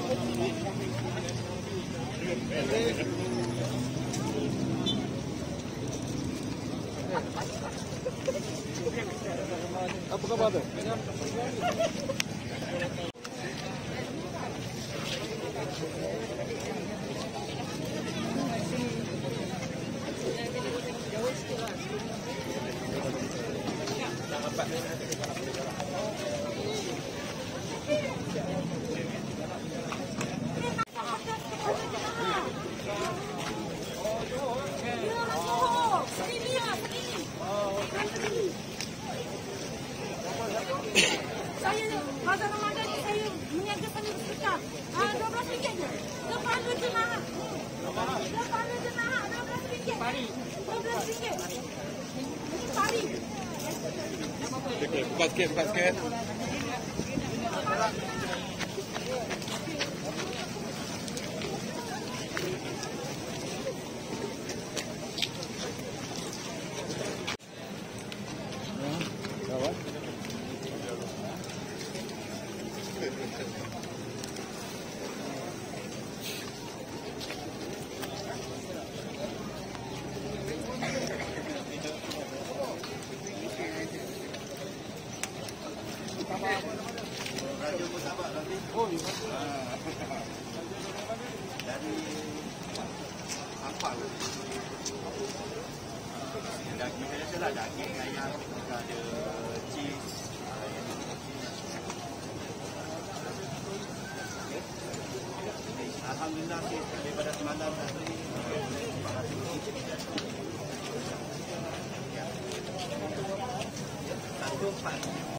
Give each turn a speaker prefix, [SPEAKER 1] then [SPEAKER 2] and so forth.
[SPEAKER 1] Apa khabar tu?
[SPEAKER 2] Saya Bazar Ramadan ni saya meniaga sana bersedekah. RM12 je. Kepala jenazah. Kepala jenazah RM12. Pari. RM12. Ini pari.
[SPEAKER 1] Okey, buka sikit. Dari apa? Daging biasa lah, daging ayam, ada cheese. Alhamdulillah sih daripada semalam tadi. Satu 4.